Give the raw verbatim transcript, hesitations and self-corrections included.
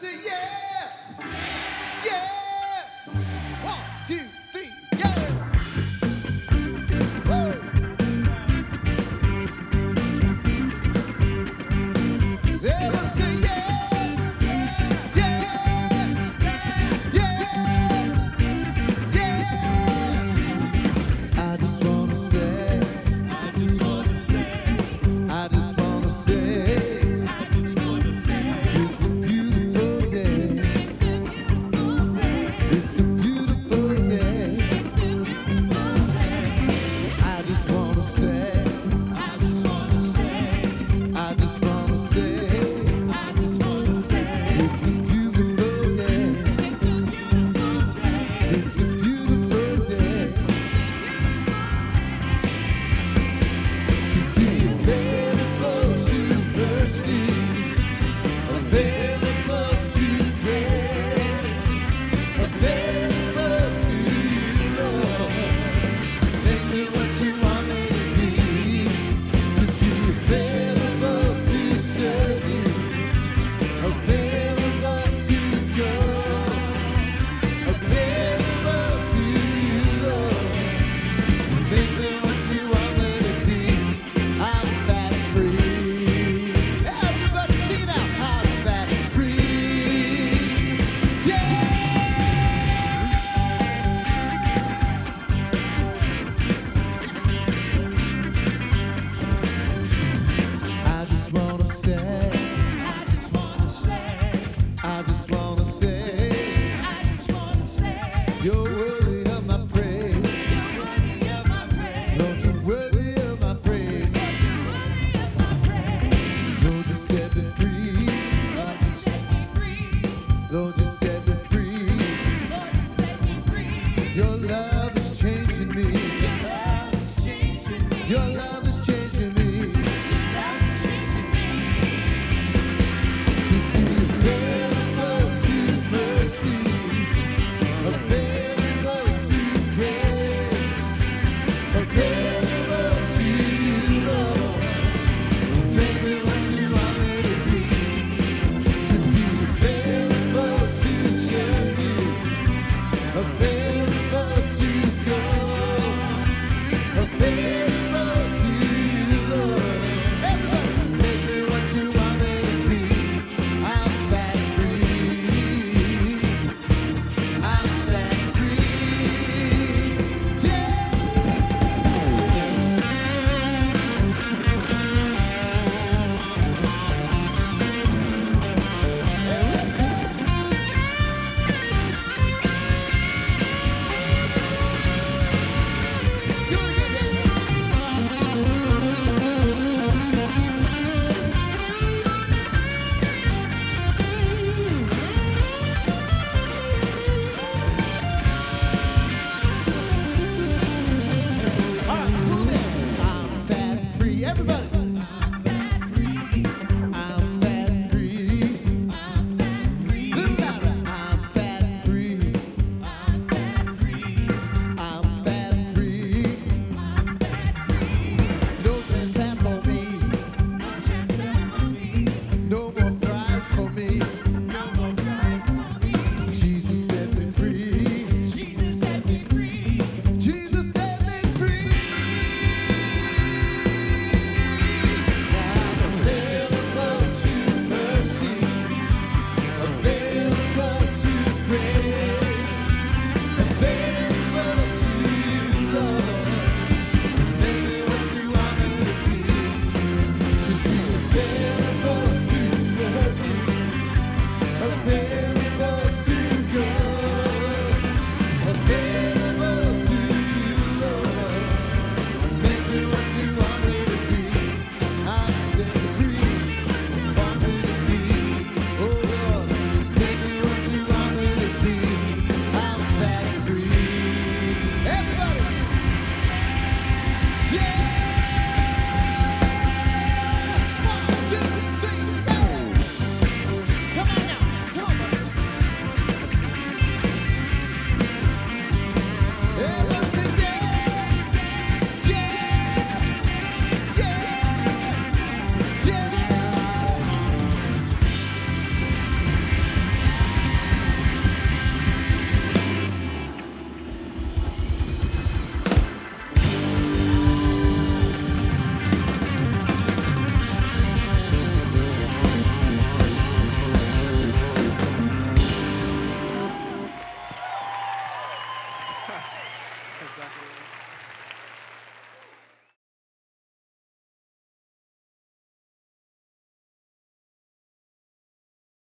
say yeah, yeah. One, two, three, yeah. Woo. Everybody say yeah, yeah, yeah, yeah, yeah. I just wanna say, I just wanna say, I just wanna say, I just wanna say, it's a beautiful day. It's a beautiful day. It's a beautiful day. It's a beautiful day. I just wanna say, I just wanna say, I just wanna say, I just wanna say, it's a beautiful day. It's a beautiful day. It's a beautiful day. To be available to mercy, available to grace, available to you, Lord. Make me what you want me to be. To be available to serve you, available to go, available to you, Lord. Make me what you want me to be. I'm fat free. Everybody sing it out. I'm fat free. Yeah. I just wanna say, I just wanna say, I just wanna say, I just wanna say, you're worthy of my praise. You're worthy of my praise. Lord, you're worthy of my praise. Lord, you're worthy of my praise. Lord, you set me free. Lord, you set me free. Lord, you set me free. Lord, you set me free. Your love is changing me. Your love is changing me. Your love is changing me. Your love is changing me. To be available to mercy, available to grace, available to you, Lord. Make me what you want me to be. To be available to serve you, available to go, available to you, Lord. Everybody, make me what you want me to be. I'm fat free. I'm fat free. Yeah. Do it again. All right, cool down. I'm fat free. Everybody. I'm fat free. I'm fat free. I'm fat free. Little louder. I'm fat free. I'm fat free. I'm fat free. I'm fat free. No transplant for me. No transplant for me. No more fries for me. No more fries for me. Jesus set me free. Jesus set me free. Jesus set me free. Exactly.